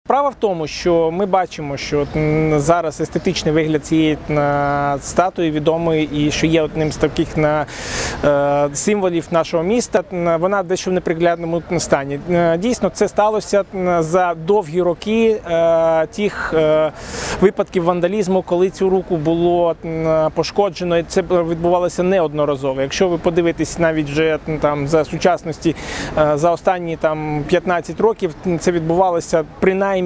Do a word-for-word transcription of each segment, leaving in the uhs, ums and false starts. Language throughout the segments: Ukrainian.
Справа в тому, що ми бачимо, що зараз естетичний вигляд цієї статуї відомої і що є одним з таких символів нашого міста, вона дещо в неприглядному стані. Дійсно, це сталося за довгі роки тих випадків вандалізму, коли цю руку було пошкоджено, і це відбувалося неодноразово. Якщо ви подивитесь навіть вже там за сучасності, за останні там п'ятнадцять років, це відбувалося принаймні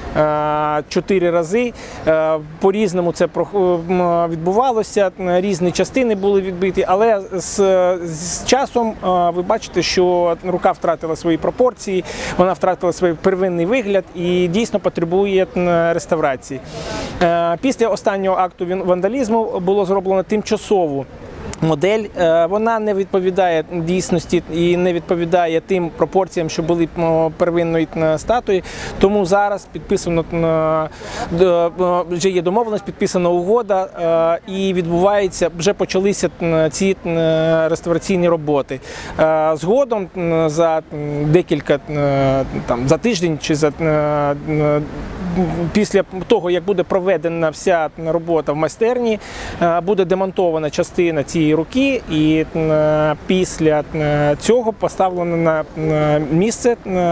чотири рази. По-різному це відбувалося, різні частини були відбиті, але з, з часом ви бачите, що рука втратила свої пропорції, вона втратила свій первинний вигляд і дійсно потребує реставрації. Після останнього акту вандалізму було зроблено тимчасову модель. Вона не відповідає дійсності і не відповідає тим пропорціям, що були первинної статуї. Тому зараз підписано, вже є домовленість, підписана угода і відбувається, вже почалися ці реставраційні роботи. Згодом за декілька, там, за тиждень чи за після того, як буде проведена вся робота в майстерні, буде демонтована частина цієї руки і після цього поставлена на місце,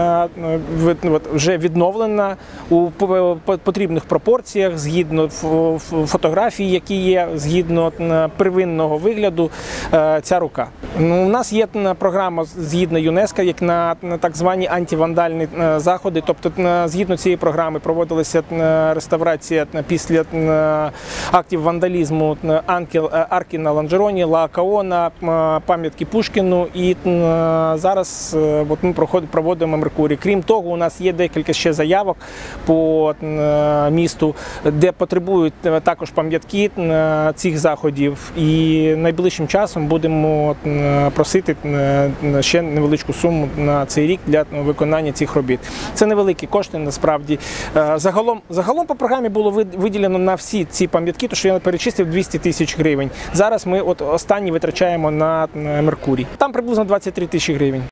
вже відновлена у потрібних пропорціях, згідно фотографій, які є, згідно первинного вигляду ця рука. У нас є програма згідно ЮНЕСКО, як на так звані антивандальні заходи, тобто згідно цієї програми проводили реставрація після актів вандалізму арки на Ланжероні, Ла Каона, пам'ятки Пушкіну, і зараз от ми проводимо Меркурій. Крім того, у нас є декілька ще заявок по місту, де потребують також пам'ятки цих заходів, і найближчим часом будемо просити ще невеличку суму на цей рік для виконання цих робіт. Це невеликі кошти, насправді. Загалом, загалом по програмі було виділено на всі ці пам'ятки, то що я перечислив, двісті тисяч гривень. Зараз ми от останні витрачаємо на Меркурій. Там приблизно двадцять три тисячі гривень.